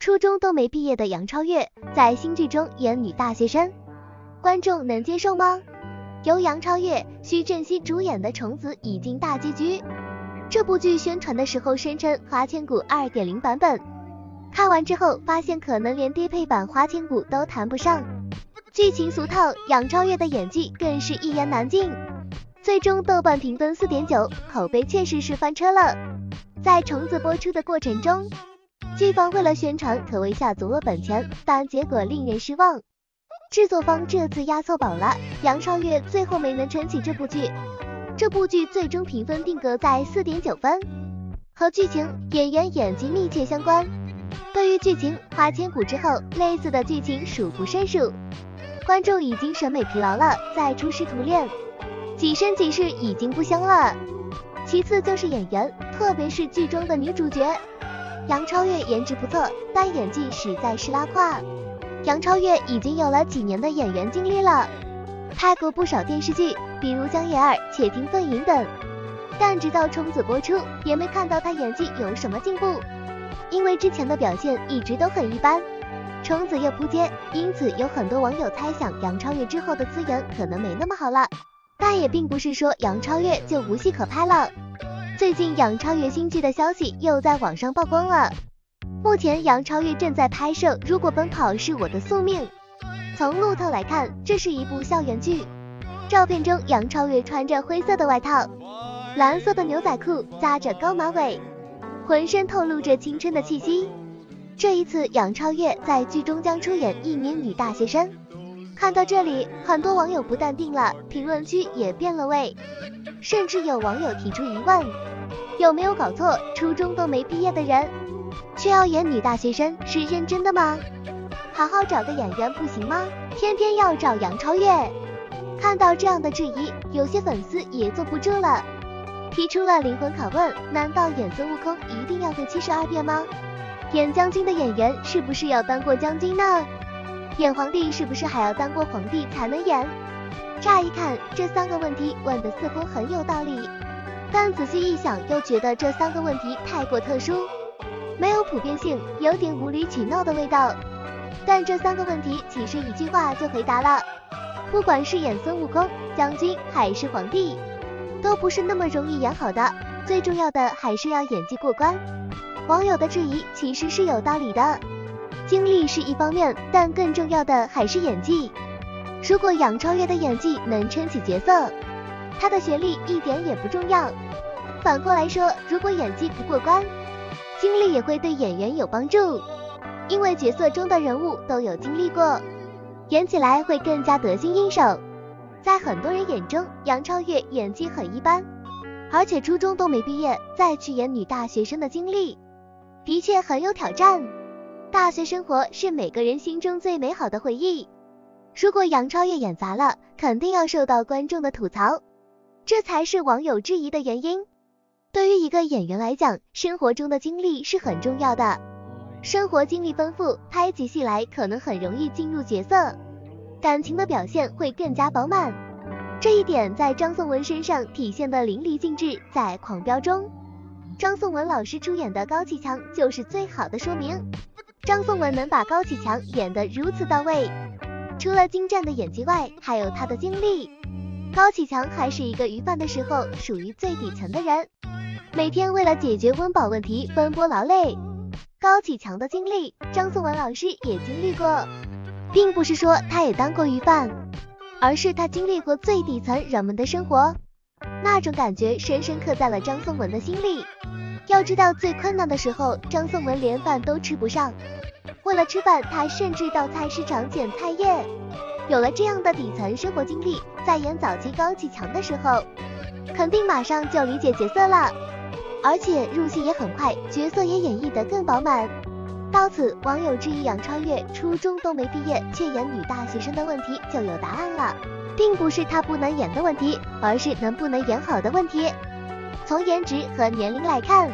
初中都没毕业的杨超越在新剧中演女大学生，观众能接受吗？由杨超越、徐正熙主演的《虫子》已经大结局。这部剧宣传的时候声称花千骨 2.0 版本，看完之后发现可能连低配版花千骨都谈不上。剧情俗套，杨超越的演技更是一言难尽。最终豆瓣评分 4.9， 口碑确实是翻车了。在《虫子》播出的过程中，剧方为了宣传可谓下足了本钱，但结果令人失望。制作方这次押错宝了，杨超越最后没能撑起这部剧。这部剧最终评分定格在 4.9 分，和剧情、演员演技密切相关。对于剧情，花千骨之后类似的剧情数不胜数，观众已经审美疲劳了，再出师徒恋，几生几世已经不香了。其次就是演员，特别是剧中的女主角。杨超越颜值不错，但演技实在是拉胯。杨超越已经有了几年的演员经历了，拍过不少电视剧，比如《江夜儿》《且听凤吟》等，但直到《虫子》播出，也没看到她演技有什么进步，因为之前的表现一直都很一般。虫子又扑街，因此有很多网友猜想杨超越之后的资源可能没那么好了，但也并不是说杨超越就无戏可拍了。最近杨超越新剧的消息又在网上曝光了，目前杨超越正在拍摄《如果奔跑是我的宿命》。从路透来看，这是一部校园剧。照片中杨超越穿着灰色的外套，蓝色的牛仔裤，扎着高马尾，浑身透露着青春的气息。这一次杨超越在剧中将出演一名女大学生。看到这里，很多网友不淡定了，评论区也变了味，甚至有网友提出疑问，有没有搞错，初中都没毕业的人却要演女大学生，是认真的吗？好好找个演员不行吗？偏偏要找杨超越。看到这样的质疑，有些粉丝也坐不住了，提出了灵魂拷问，难道演孙悟空一定要会72变吗？演将军的演员是不是要当过将军呢？演皇帝是不是还要当过皇帝才能演？乍一看，这3个问题问得似乎很有道理，但仔细一想又觉得这3个问题太过特殊，没有普遍性，有点无理取闹的味道。但这3个问题其实一句话就回答了，不管是演孙悟空、将军还是皇帝，都不是那么容易演好的，最重要的还是要演技过关。网友的质疑其实是有道理的，经历是一方面，但更重要的还是演技。如果杨超越的演技能撑起角色，她的学历一点也不重要。反过来说，如果演技不过关，经历也会对演员有帮助，因为角色中的人物都有经历过，演起来会更加得心应手。在很多人眼中，杨超越演技很一般，而且初中都没毕业，再去演女大学生的经历的确很有挑战。大学生活是每个人心中最美好的回忆，如果杨超越演砸了，肯定要受到观众的吐槽，这才是网友质疑的原因。对于一个演员来讲，生活中的经历是很重要的，生活经历丰富，拍起戏来可能很容易进入角色，感情的表现会更加饱满。这一点在张颂文身上体现得淋漓尽致，在《狂飙》中，张颂文老师出演的高启强就是最好的说明。张颂文能把高启强演得如此到位，除了精湛的演技外，还有他的经历。高启强还是一个鱼贩的时候属于最底层的人，每天为了解决温饱问题奔波劳累。高启强的经历，张颂文老师也经历过，并不是说他也当过鱼贩，而是他经历过最底层人们的生活，那种感觉深深刻在了张颂文的心里。要知道最困难的时候，张颂文连饭都吃不上，为了吃饭，他甚至到菜市场捡菜叶。有了这样的底层生活经历，在演早期高启强的时候，肯定马上就理解角色了，而且入戏也很快，角色也演绎得更饱满。到此，网友质疑杨超越初中都没毕业却演女大学生的问题就有答案了，并不是她不能演的问题，而是能不能演好的问题。从颜值和年龄来看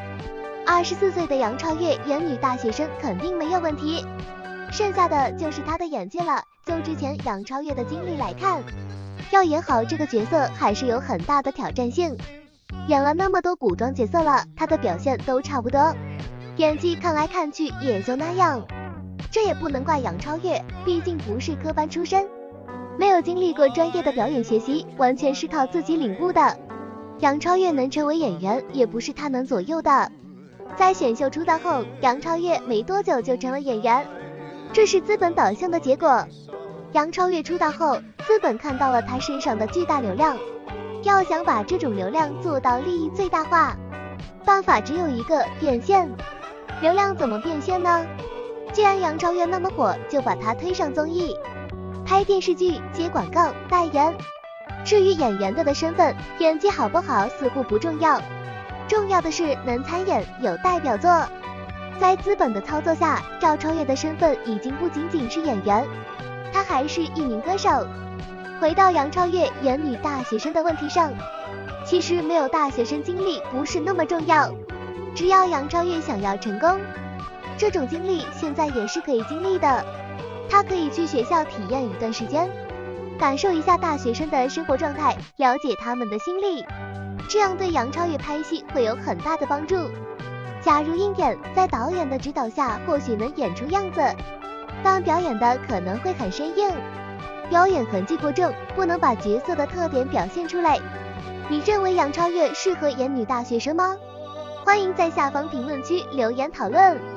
，24岁的杨超越演女大学生肯定没有问题，剩下的就是她的演技了。就之前杨超越的经历来看，要演好这个角色还是有很大的挑战性。演了那么多古装角色了，她的表现都差不多，演技看来看去也就那样。 这也不能怪杨超越，毕竟不是科班出身，没有经历过专业的表演学习，完全是靠自己领悟的。杨超越能成为演员，也不是他能左右的。在选秀出道后，杨超越没多久就成了演员，这是资本导向的结果。杨超越出道后，资本看到了他身上的巨大流量，要想把这种流量做到利益最大化，办法只有一个，变现。流量怎么变现呢？既然杨超越那么火，就把他推上综艺，拍电视剧、接广告、代言。至于演员的身份，演技好不好似乎不重要，重要的是能参演，有代表作。在资本的操作下，赵超越的身份已经不仅仅是演员，她还是一名歌手。回到杨超越演女大学生的问题上，其实没有大学生经历不是那么重要，只要杨超越想要成功，这种经历现在也是可以经历的。她可以去学校体验一段时间，感受一下大学生的生活状态，了解他们的心理，这样对杨超越拍戏会有很大的帮助。假如硬演，在导演的指导下或许能演出样子，但表演的可能会很生硬，表演痕迹过重，不能把角色的特点表现出来。你认为杨超越适合演女大学生吗？欢迎在下方评论区留言讨论。